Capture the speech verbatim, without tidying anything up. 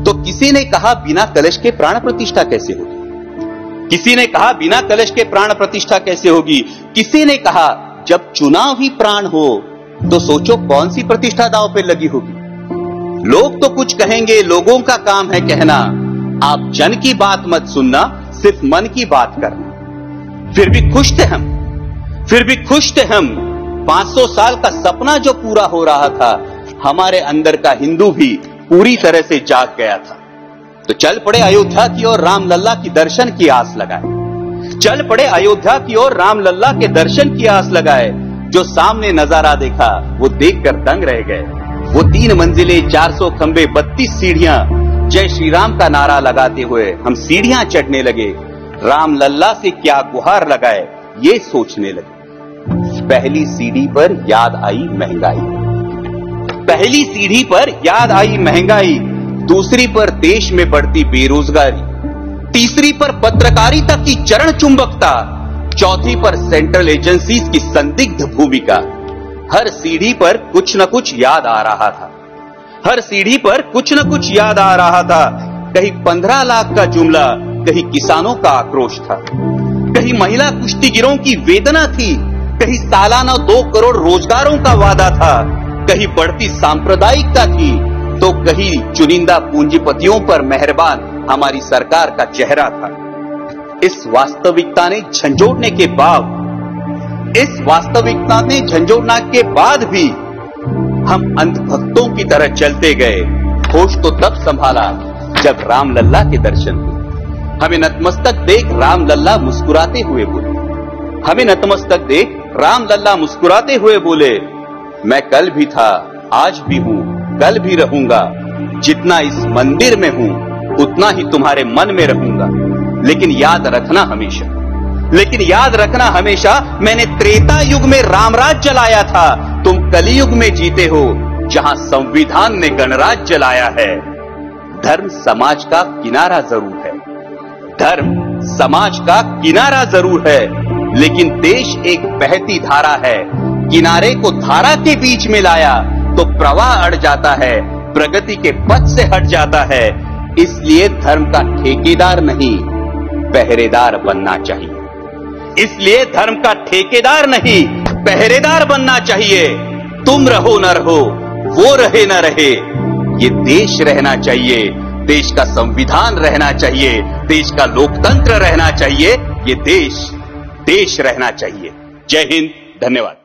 तो किसी ने कहा बिना कलश के प्राण प्रतिष्ठा कैसे होगी, किसी ने कहा बिना कलश के प्राण प्रतिष्ठा कैसे होगी, किसी ने कहा जब चुनाव ही प्राण हो तो सोचो कौन सी प्रतिष्ठा दांव पे लगी होगी। लोग तो कुछ कहेंगे, लोगों का काम है कहना, आप जन की बात मत सुनना, सिर्फ मन की बात करना। फिर भी खुश थे हम, फिर भी खुश थे हम। पांच सौ साल का सपना जो पूरा हो रहा था, हमारे अंदर का हिंदू भी पूरी तरह से जाग गया था। तो चल पड़े अयोध्या की ओर, राम लल्ला की दर्शन की आस लगाए। चल पड़े अयोध्या की ओर, राम लल्ला के दर्शन की आस लगाए। जो सामने नजारा देखा वो देखकर दंग रह गए। वो तीन मंजिले, चार सौ खंबे, बत्तीस सीढ़ियां, जय श्री राम का नारा लगाते हुए हम सीढ़ियां चढ़ने लगे। राम लल्ला से क्या गुहार लगाए ये सोचने लगे। पहली सीढ़ी पर याद आई महंगाई, पहली सीढ़ी पर याद आई महंगाई, दूसरी पर देश में बढ़ती बेरोजगारी, तीसरी पर पत्रकारिता की चरण चुंबकता, चौथी पर सेंट्रल एजेंसीज की संदिग्ध भूमिका। हर सीढ़ी पर कुछ न कुछ याद आ रहा था, हर सीढ़ी पर कुछ न कुछ याद आ रहा था। कहीं पंद्रह लाख का जुमला, कहीं किसानों का आक्रोश था, कहीं महिला कुश्तीगिरों की वेदना थी, कहीं सालाना दो करोड़ रोजगारों का वादा था, कहीं बढ़ती सांप्रदायिकता थी, तो कहीं चुनिंदा पूंजीपतियों पर मेहरबान हमारी सरकार का चेहरा था। इस वास्तविकता ने झंझोड़ने के बाद इस वास्तविकता ने झंझोड़ने के बाद भी हम अंधभक्तों की तरह चलते गए। होश तो तब संभाला जब राम लल्ला के दर्शन हुए। हमें नतमस्तक देख राम लल्ला मुस्कुराते हुए बोले, हमें नतमस्तक देख राम लल्ला मुस्कुराते हुए बोले, मैं कल भी था, आज भी हूं, कल भी रहूंगा। जितना इस मंदिर में हूं उतना ही तुम्हारे मन में रहूंगा। लेकिन याद रखना हमेशा, लेकिन याद रखना हमेशा, मैंने त्रेता युग में रामराज जलाया था, तुम कलयुग में जीते हो जहां संविधान ने गणराज जलाया है। धर्म समाज का किनारा जरूर है, धर्म समाज का किनारा जरूर है, लेकिन देश एक बहती धारा है। किनारे को धारा के बीच में लाया तो प्रवाह अड़ जाता है, प्रगति के पथ से हट जाता है। इसलिए धर्म का ठेकेदार नहीं, पहरेदार बनना चाहिए। इसलिए धर्म का ठेकेदार नहीं, पहरेदार बनना चाहिए। तुम रहो न रहो, वो रहे न रहे, ये देश रहना चाहिए, देश का संविधान रहना चाहिए, देश का लोकतंत्र रहना चाहिए, ये देश देश रहना चाहिए। जय हिंद, धन्यवाद।